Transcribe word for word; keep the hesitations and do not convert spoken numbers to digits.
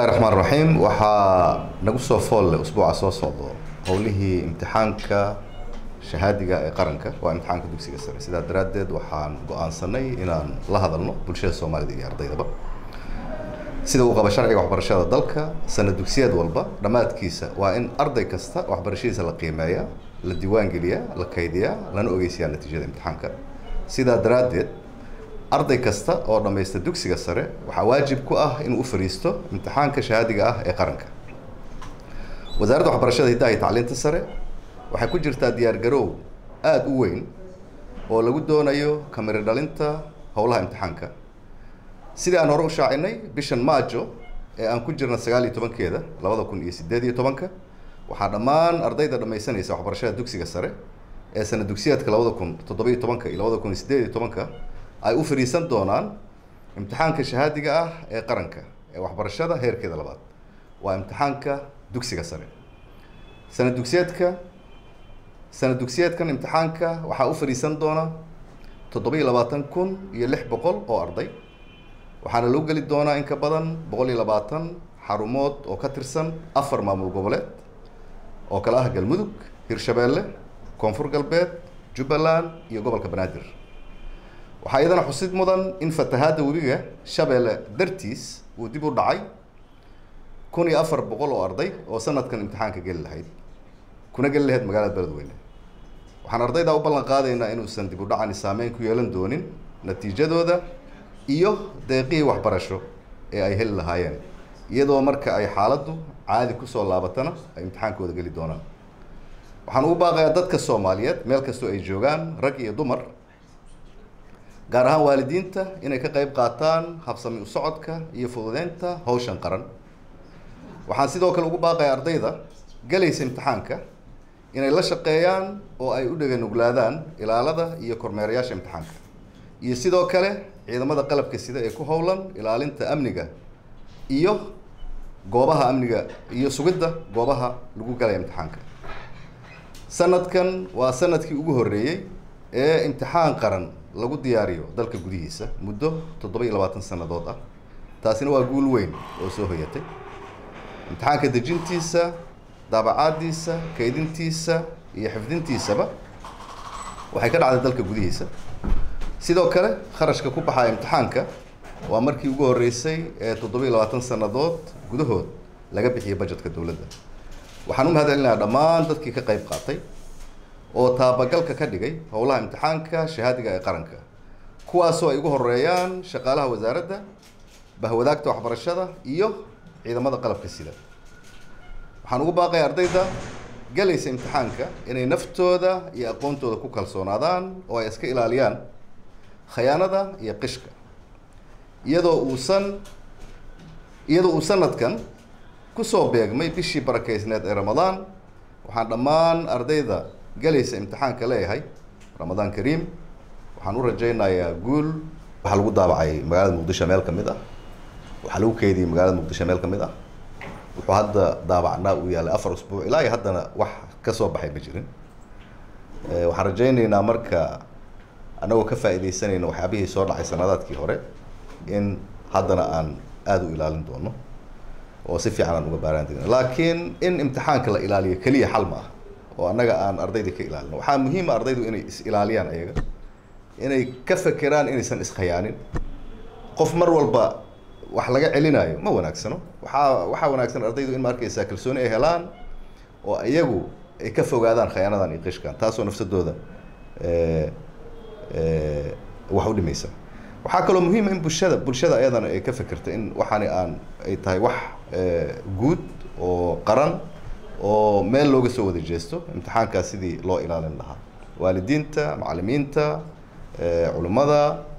الرحمن الرحيم waxaa nagu soo fool usbuuca soo socdo howlihii imtixaanka shahaadiga ee qaranka waa imtixaanka dugsiga sare sidaa daraadeed waxaan go'aansanay inaan la hadalno bulshada Soomaalida iyo ardaydaba sida uu qaba sharciga waxbarashada dalka sanad dugsiyeed walba dhamaadkiisa waa in arday kasta waxbarashadiisa la qiimeeyaa la diiwaan geliyaa la kaydiyaa lana ogeysiyaa natiijada imtixaanka sidaa daraadeed arday kasta oo dhameystay dugsiga sare waxa waajib ku ah inuu u fariisto imtixaanka shahaadiga ah ee qaranka wasaaradda waxbarashada hidaha iyo tacliinta sare waxay ku jirtaa diyaar garow aad u weyn oo lagu doonayo kamera dhalinta howlaha imtixaanka sidii aan hore u shaacinay bishan Maajo ee aan ku jirna sagaal iyo toban-keeda laba kun iyo siddeed iyo toban-ka waxaa dhammaan ardayda dhameysanaysa waxbarashada dugsiga sare ee sanad dugsiyeedka laba kun iyo toddoba iyo toban-ka iyo laba kun iyo siddeed iyo toban-ka ay u fariisan doonaan imtixaanka shahaadiga ah ee qaranka ee waxbarashada heerkeeda labaad waa imtixaanka dugsiga sare sanad dugsiyeedka sanad dugsiyeedkan imtixaanka waxaa u fariisan doona toddoba iyo labaatan kun iyo lix boqol oo arday waxaana loo geli doonaa in ka badan boqol iyo labaatan xarumood oo ka tirsan afar maamul goboleed oo kala ah Galmudug, Hirshabeelle, Koonfur Galbeed, Jubbaland iyo gobolka Banaadir waxaa iyadana xusid mudan in fatahaada webiga Shabeelle dartiis uu dib u dhacay kun iyo afar boqol oo arday oo sanadkan imtixaanka gali lahayd kuna gali lahayd magaalada Beledweyne waxaan ardayda u ballan qaadaynaa inuusan dib u dhacani saameyn ku yeelan doonin natiijadooda iyo deeqii waxbarasho ee ay heli lahaayeen iyadoo marka ay xaaladdu caadi ku soo laabatana ay imtixaankooda gali doonaan waxaan ugu baaqayaa dadka Soomaaliyeed meel kastoo ay joogaan rag iyo dumar gaar ahaan waalidiinta inay ka qayb qaataan habsami u socodka iyo fududeynta hawshan qaran waxaan sidoo kale ugu baaqayaa ardayda galaysa imtixaanka inay la shaqeeyaan oo ay u dhaganuglaadaan ilaalada iyo kormeerayaasha imtixaanka iyo sidoo kale ciidamada qalabka sida ee ku howlan ilaalinta amniga iyo goobaha amniga iyo sugidda goobaha lagu galay imtixaanka sanadkan waa sanadkii ugu horeeyay ee imtixaan qaran lagu diyaariyo dalka gudihiisa muddo toddoba iyo labaatan sanadood ah taasina waa guul weyn oo soo hoyatay imtixaanka dejintiisa daabacaadiisa kaydintiisa iyo xifdintiisaba waxay ka dhacday dalka gudihiisa sidoo kale kharashka ku baxaya imtixaanka waa markii ugu horeysay ee toddoba iyo labaatan sanadood gudahood laga bixiyay budgetka dawladda waxaan u mahadcelinayaa dhammaan dadkii ka qayb qaatay oo taabagalka ka dhigay howlaha imtixaanka shahaadiga ee qaranka kuwaasoo ay ugu horeeyaan shaqaalaha wasaaradda bahwadaagta waxbarashada iyo ciidamada qalabka sida waxaan ugu baaqayaa ardayda galaysa imtixaanka inay naftooda iyo aqoontooda ku kalsoonaadaan oo ay iska ilaaliyaan khiyaanada iyo qishka iyadoo uusan iyadoo uu sanadkan ku soo beegmay bishii barakeysneed ee Ramadaan waxaan dhammaan ardayda galaysa imtixaanka leeyahay Ramadaan Kariim waxaan u rajaynayaa guul waxa lagu daabacay magaalada Muqdisho meel ka mid ah waxa lagu keydiyay magaalada Muqdisho meel ka mid ah wuxuu hadda daabacnaa uu yahay afar usbuuc ilaa iyo haddana wax ka soo baxay ma jirin waxaan rajaynaynaa marka anagoo ka faa'iideysanayno waxyaabihii soo dhacay sanadaadkii hore in haddana aan aad u ilaalin doono oo si fiican aan uga baaraan degno laakiin in imtixaanka la ilaaliyo kaliya xal ma ah oo annaga aan ardayda ka ilaalino waxaa muhiim ah ardaydu inay is ilaaliyaan ayaga inay ka fekeraan inaysan iskhayaanin qof mar walba wax laga celinayo ma wanaagsano waxaa waxaa wanaagsan ardaydu in ma arkaysaa kalsooni ay helaan oo iyagu ay ka fogaadaan khiyaanadan iyo qishkan taasoo nafsadooda ee ee wax u dhimaysa waxaa kaloo muhiim ah in bulshada bulshada ayadana ay ka fekerto in waxaani aan ay tahay wax guud oo qaran oo meel looga soo wada jeesto imtixaankaas sidii loo ilaalin lahaa waalidiinta macallimiinta culimada